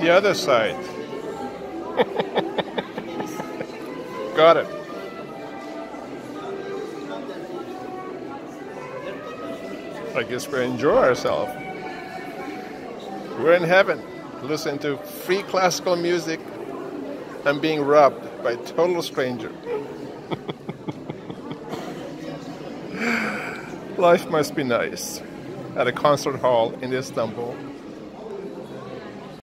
the other side. Got it. I guess we enjoy ourselves. We're in heaven, listening to free classical music and being robbed by a total stranger. Life must be nice at a concert hall in Istanbul.